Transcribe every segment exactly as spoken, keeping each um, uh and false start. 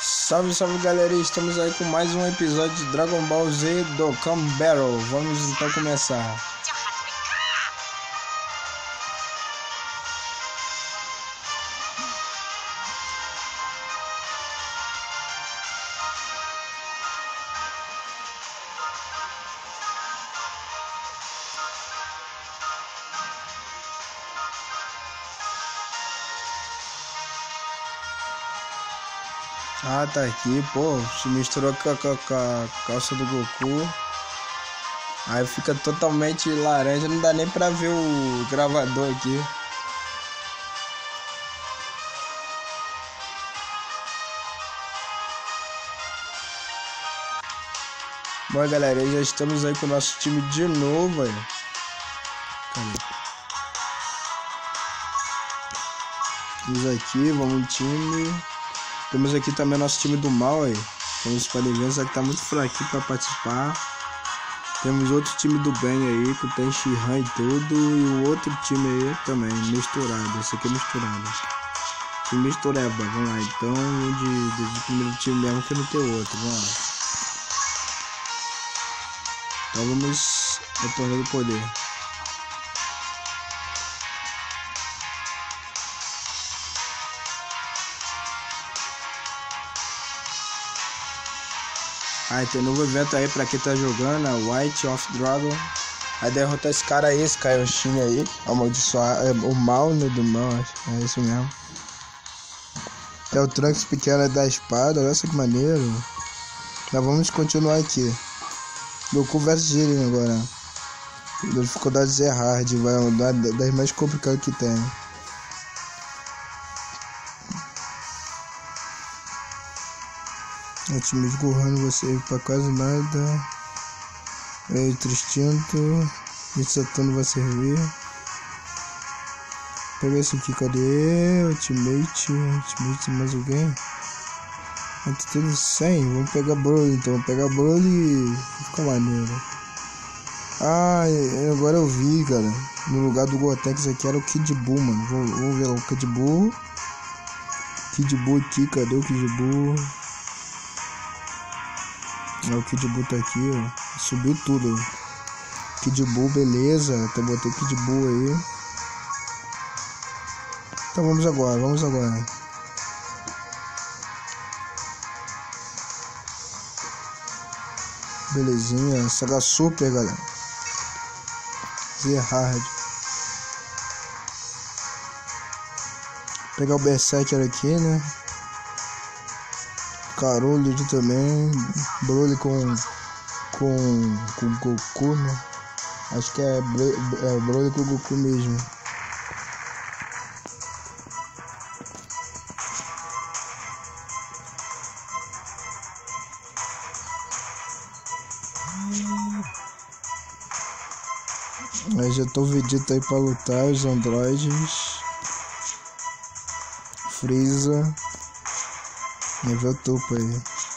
Salve, salve galera, estamos aí com mais um episódio de Dragon Ball Z Dokkan Battle. Vamos então começar. Ah, tá aqui, pô, se misturou com a, com a- com a calça do Goku. Aí fica totalmente laranja, não dá nem pra ver o gravador aqui. Bom, galera, já estamos aí com o nosso time de novo, velho. Cadê? Vamos aqui, vamos no time. Temos aqui também o nosso time do mal aí. Como vocês podem ver, só que tá muito fraquinho pra participar. Temos outro time do bem aí, que tem She-Han e tudo. E o outro time aí também, misturado. Esse aqui é misturado. Time mistureba, vamos lá. Então, o de, de, de primeiro time mesmo que não tem outro, vamos lá. Então vamos ao torneio do poder. Ah, tem novo evento aí pra quem tá jogando, a White of Dragon. Aí derrotar esse cara aí, esse Kaioshin aí, amaldiçoar, é, o mal, né, do mal, acho, é isso mesmo. É o Trunks pequeno da espada, olha só que maneiro. Mas vamos continuar aqui. Goku versus Jiren agora. Dificuldade é hard, vai uma das mais complicadas que tem. O time esgurrando você pra quase nada. Outro instinto. E Saturno vai servir. Pega esse aqui, cadê? Ultimate. Ultimate mais alguém? Aqui teve cem. Vamos pegar Broly então. Vamos pegar Broly e fica maneiro. Ah, agora eu vi, cara. No lugar do Gotenks aqui era o Kid Buu, mano. Vamos, vamos ver lá o Kid Buu. Kid Buu aqui, cadê o Kid Buu? É, o Kid Buu tá aqui, ó. Subiu tudo. Kid Buu, beleza. Até botei Kid Buu aí. Então vamos agora, vamos agora. Belezinha. Saga Super, galera. Z Hard. Pegar o Berserker aqui, né? Carolho também, Broly com com com Goku, né? Acho que é, é Broly com Goku mesmo. Aí já tô Vegeta aí pra lutar, os androides. Freeza. Nível topo aí.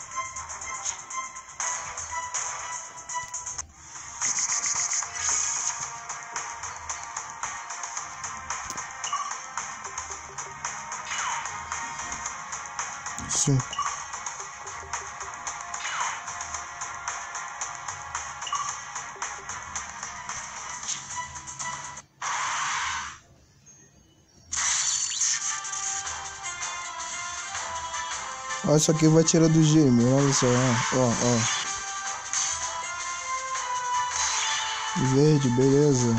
Sim. Olha, isso aqui vai tirar do gêmeo, olha só, ó, ó, ó. Verde, beleza.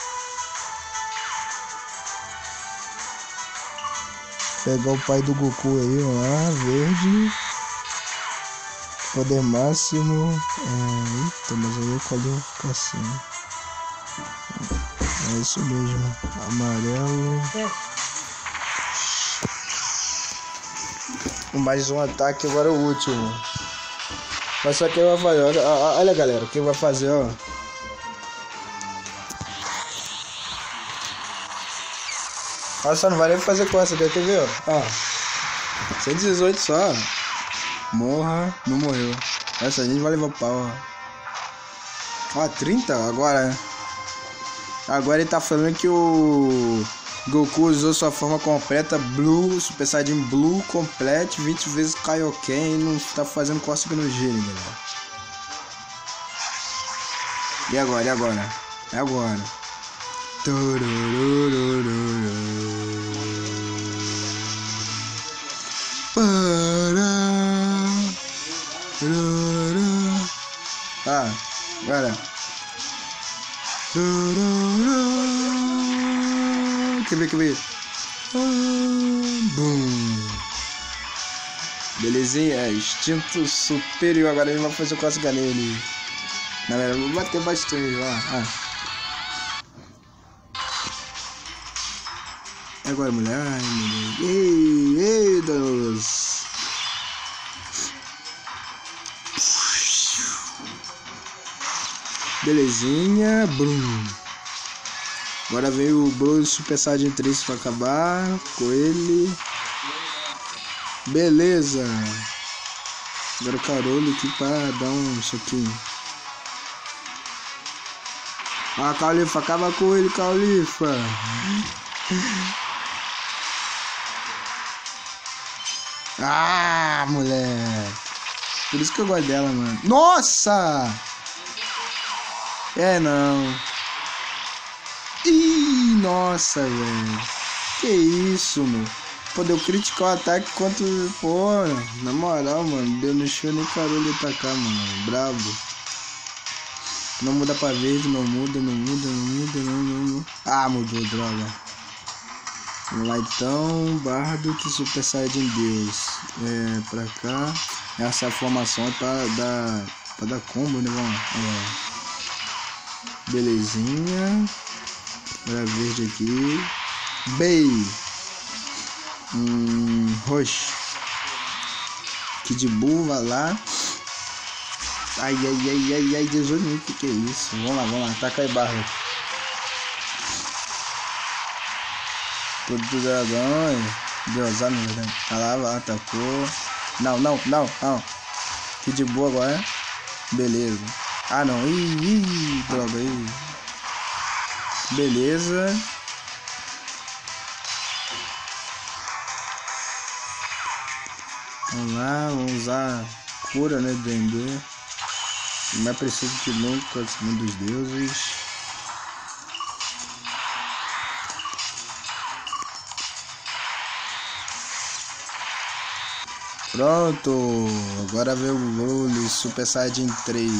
Pegar o pai do Goku aí, ó lá, verde. Poder máximo. É, eita, mas aí eu qualificação. É isso mesmo. Amarelo. É. Mais um ataque, agora o último. Mas só quem vai fazer, olha, olha galera, quem vai fazer, ó. Olha só, não vai nem fazer com essa, quer ver, ó. Ó, cento e dezoito só. Morra, não morreu. Essa a gente vai levar pau, ó. Ó, trinta agora. Agora ele tá falando que o Goku usou sua forma completa, Blue, Super Saiyajin Blue, complete, vinte vezes Kaioken e não tá fazendo cócega no Jiren, galera. E agora, e agora? É agora. Ah, agora. Quer ver, quer ver? Bum. Belezinha, é instinto superior. Agora a gente vai fazer o cócega nele. Na verdade, vou bater bastante lá. Ah. Agora, mulher. Ai, mulher. Ei, ei, Deus. Belezinha. Brum. Agora veio o Blue Super Saiyajin três pra acabar com ele. Beleza. Agora o Carolho aqui pra dar um soquinho. Ah, Caulifa, acaba com ele, Caulifa. Ah, moleque. Por isso que eu gosto dela, mano. Nossa! É, não. Ih, nossa, velho. Que isso, mano. Pô, deu criticar o ataque contra... Pô, na moral, mano. Deu no chão nem Carolho atacar, mano. Brabo. Não muda pra verde, não muda, não muda, não muda, não, não, não. Ah, mudou, droga. Vamos lá então, Bardo que Super Saiyajin Deus. É, pra cá. Essa formação é pra dar, pra dar combo, né, vamos lá. Belezinha. Agora verde aqui. Bey. Hum, roxo. Kid Buu, vai lá. Ai, ai, ai, ai, ai, dezoito mil, que que é isso? Vamos lá, vamos lá, taca aí barra. Todo do dragão, Deus, ah, não, né? Tá lá, lá, atacou. Não, não, não, não. Que de boa agora. Beleza. Ah, não, ih, ih, droga aí. Beleza. Vamos lá, vamos usar cura, né, Dendê. Mais preciso que nunca, acima dos deuses. Pronto. Agora veio o Broly Super Saiyajin três.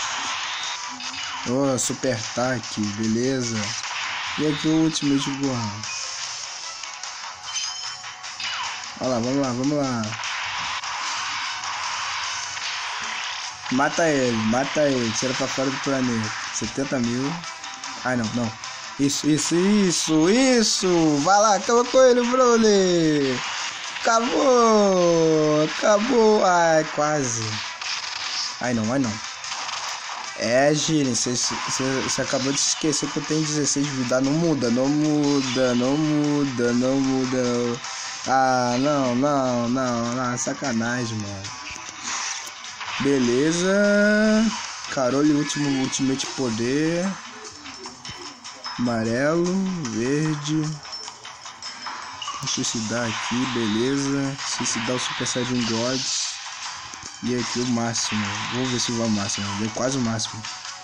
Oh, Super Ataque, beleza. E aqui o último de Gohan. Olha lá, vamos lá, vamos lá. Mata ele, mata ele, tira pra fora do planeta. setenta mil. Ai, não, não. Isso, isso, isso, isso. Vai lá, acabou com ele, Broly. Acabou, acabou. Ai, quase. Ai, não, ai, não. É, Jiren, você acabou de se esquecer que eu tenho dezesseis de vida. Não muda, não muda, não muda, não muda. Ah, não, não, não, não, sacanagem, mano. Beleza. Carolho, último ultimate poder. Amarelo, verde. Suicidar aqui, beleza. Suicidar o Super Saiyajin Gods. E aqui o máximo. Vamos ver se vai o máximo. Deu quase o máximo.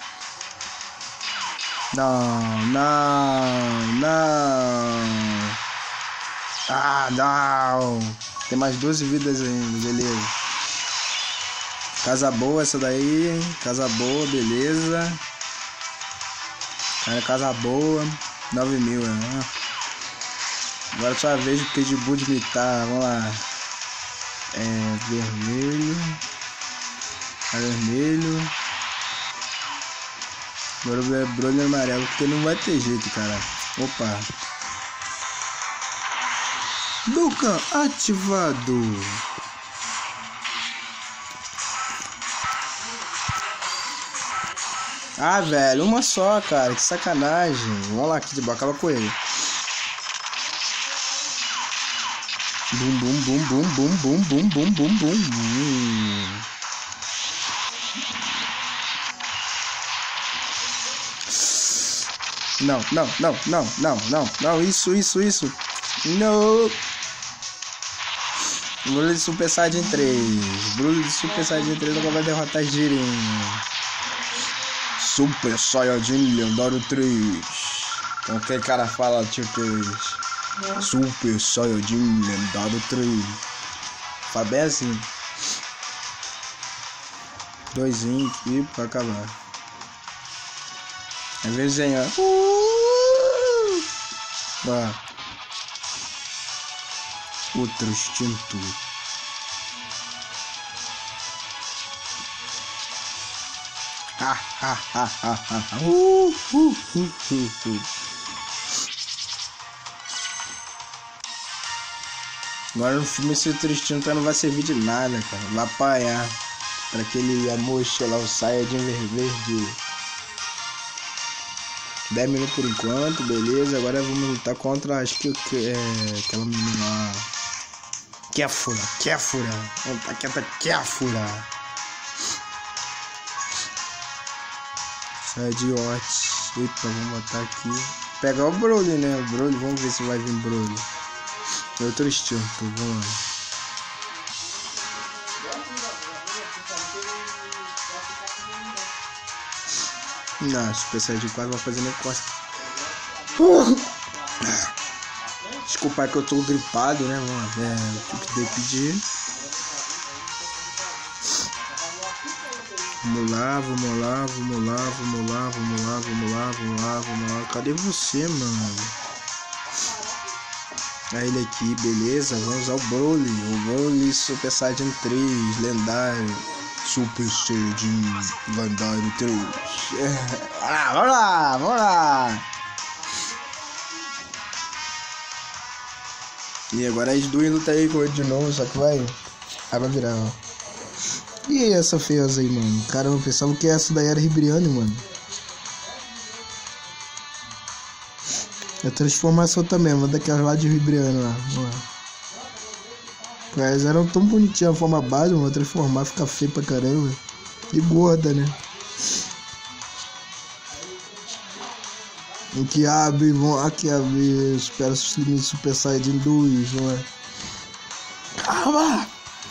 Não, não, não. Ah, não. Tem mais doze vidas ainda, beleza. Casa boa essa daí, casa boa, beleza. Cara, casa boa, nove mil, né? Agora só a vez do Kid Buu de imitar, vamos lá. É, vermelho. Vermelho. Agora o Broly amarelo, porque não vai ter jeito, cara. Opa. Duca ativado. Ah, velho, uma só, cara, que sacanagem. Vamos lá, Kid Buu, acaba com ele. Bum, bum, bum, bum, bum, bum, bum, bum, bum, bum. Hum. Não, não, não, não, não, não, não, isso, isso, isso. Não. Broly de Super Saiyajin três. Broly de Super Saiyajin três agora vai derrotar Jiren. Super Saiyajin Lendário três. Então aquele cara fala tipo Super Saiyajin Lendário três. Fabé assim. Doisinho aqui pra acabar. Às vezes vem, ó. Uh! Ó. Outro instinto. Ha ha ha ha ha. Uh, uh, uh, uh, uh. Agora no filme esse outro instinto não vai servir de nada, cara. Vai apanhar pra aquele Yamosha lá, o Saiyajin verde. dez minutos por enquanto, beleza. Agora vamos lutar contra, acho que é aquela menina lá. Kéfura, Kéfura. Vamos tá quieta, Kéfura. Saiyajin. Eita, vamos botar aqui. Pegar o Broly, né? O Broly, vamos ver se vai vir Broly. Outro instinto, vamos lá. Não, Super Saiyajin quatro vai fazer nem costa. Desculpa que eu tô gripado, né, mano? É, o que dei pedir. Vamos lá, vamos lá, vamos lá, vamos lá, vamos lá, vamos lá, vamos lá, vamos lá. Cadê você, mano? É ele aqui, beleza. Vamos usar o Broly. O Broly Super Saiyajin três, lendário. Super Saiyajin Lendário três. Ah, vamos lá, vamos lá. E agora as duas lutam aí com ele de novo, só que vai. Aí vai virar, ó. E essa feias aí, mano? Caramba, eu pensava que essa daí era Ribriane, mano. É transformação também, uma daquelas lá de Ribriane lá. Vamos lá. Elas eram tão bonitinhas a forma base, mano. Transformar fica feio pra caramba. E gorda, né? Aqui abre, vão. Aqui abre. Espera os limites Super Saiyajin dois, não é? Calma!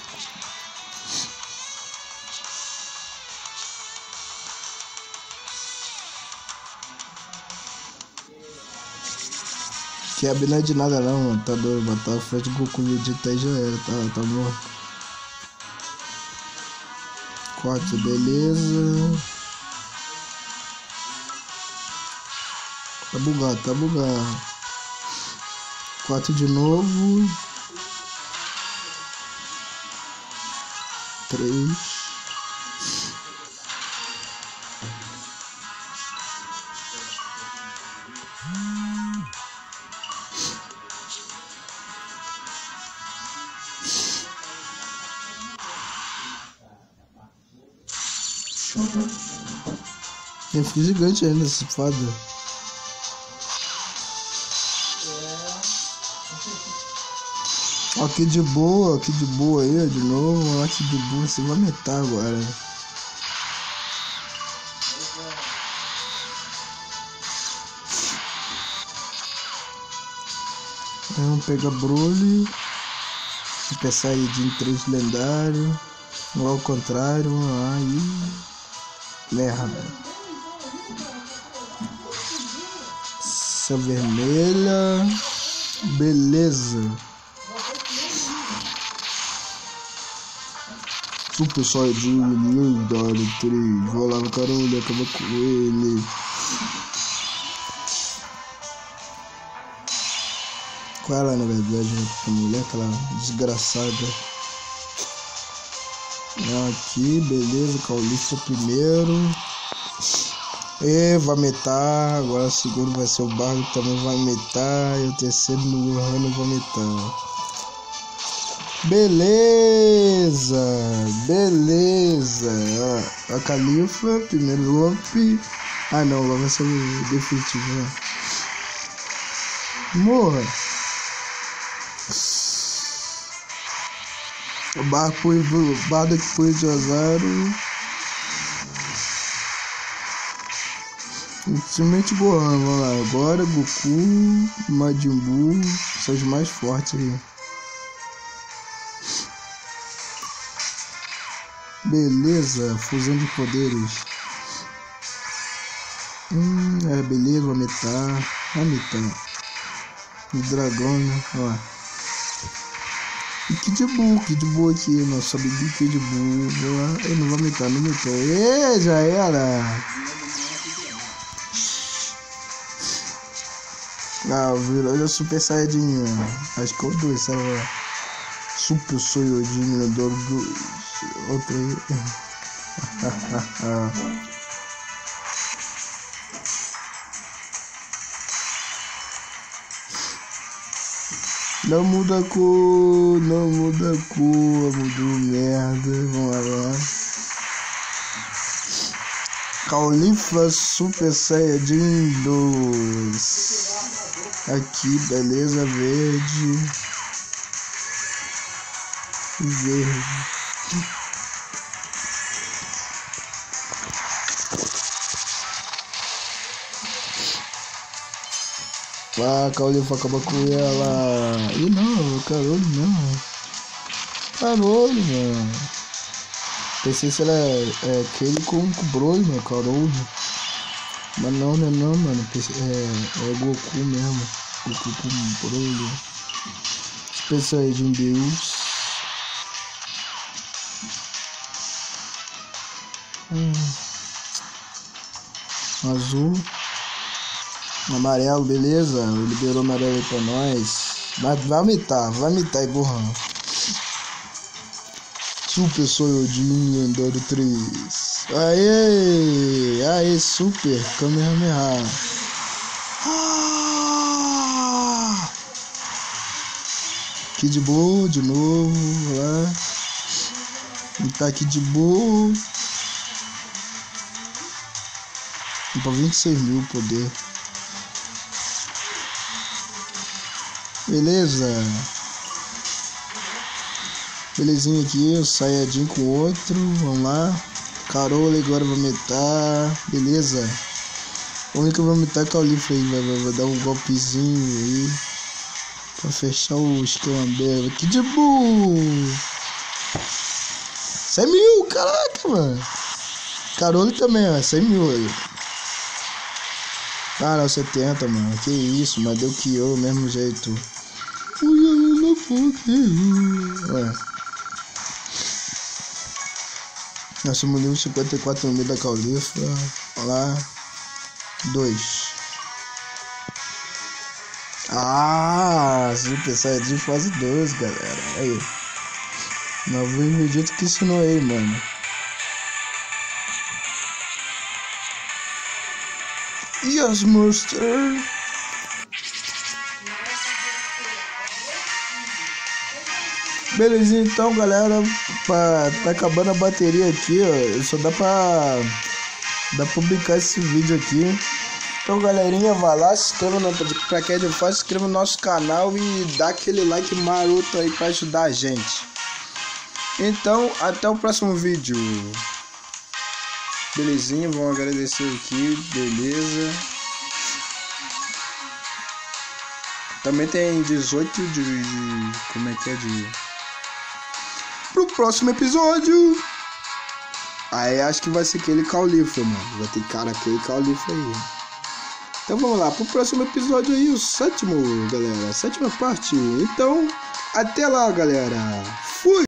Que abre não é de nada não, mano. Tá doido, botar a frente do Goku e Vegeta aí já era, tá, tá morto. Corte, beleza. Tá bugado, tá bugado. Quatro de novo. Três. Eu fiquei gigante ainda, esse fada. Aqui de boa, aqui de boa aí, de novo. Aqui de boa, você vai meter agora. Vamos pegar Broly. Super Saiyajin três lendário. Ou ao contrário, aí. Merda. Essa vermelha. Beleza. Super Saiyajin lendário três. Vou lá no caralho, acaba com ele. Qual ela na verdade, né? A mulher, aquela desgraçada. Aqui, beleza, Caulista primeiro. E vai metar. Agora o segundo vai ser o Bardo, também vai metar. E o terceiro no Rano vai metar. Beleza, beleza. A Califa, primeiro golpe. Ah não, agora vai ser o definitivo, né? Morra. O barco o bardo que foi de Azaro. Simplesmente Gohan, vamos lá. Agora Goku, Majin Buu são os mais fortes aí. Beleza, fusão de poderes. Hum, é beleza, vou aumentar. Aumentar. O dragão, né? Ó. E Kid Buu, Kid Buu aqui, nosso sabe de Kid Buu. Eu não vou aumentar, não aumentou. Ê, já era. Ah, virou já Super Saiyajin. Acho que é o dois, sabe? Super Saiyajin, meu Deus do. Outro aí. Não muda a cor, não muda a cor, mudou merda. Vamos lá. Caulifla Super Saiyajin dois. Aqui, beleza, verde. Verde. Ah, Caulifla acaba com ela. Ih, não, Carolho não. Carolho, mano. Pensei se ela é, é aquele com o Broly, mano, Carolho. Mas não, né, não, mano. Pensei, é, é Goku mesmo. Goku com Broly. Super Saiyajin Deus. Hum. Azul. Amarelo, beleza? Liberou amarelo aí pra nós. Vai, vai aumentar, vai aumentar, Gohan. Super Saiyajin Lendário três. Aê! Aê, Super Kamehameha. Ah! Kid Buu de novo. Lá. E tá Kid Buu. Pra vinte e seis mil poder. Beleza. Belezinha aqui, o Saiyajin com outro. Vamos lá. Carola agora vai aumentar. Beleza. O único que vai aumentar é Caulifla aí. Vai, vai, vai dar um golpezinho aí. Pra fechar o esquema dela. Kid Buu. cem mil, caraca, mano. Carola também, ó. cem mil aí. Ah, não, setenta, mano. Que isso, mas deu que eu, mesmo jeito. Ué. Nós somos nível cinquenta e quatro mil da Caulifla. Olha lá. dois. Ah, Super Saiyajin fase dois, galera. Aí. Não vou Vegeta que ensinou aí, mano. Yes, Monster. Beleza, então, galera, pra, tá acabando a bateria aqui, ó. Só dá pra dá pra publicar esse vídeo aqui. Então, galerinha, vai lá, se inscreva no, pra quem é de fora, se inscreva no nosso canal e dá aquele like maroto aí pra ajudar a gente. Então, até o próximo vídeo. Belezinha, vamos agradecer aqui, beleza. Também tem dezoito de, de como é que é de pro próximo episódio. Aí acho que vai ser aquele Caulifla, mano. Vai ter cara aquele Caulifla aí. Então vamos lá, pro próximo episódio aí, o sétimo, galera. Sétima parte. Então, até lá, galera. Fui!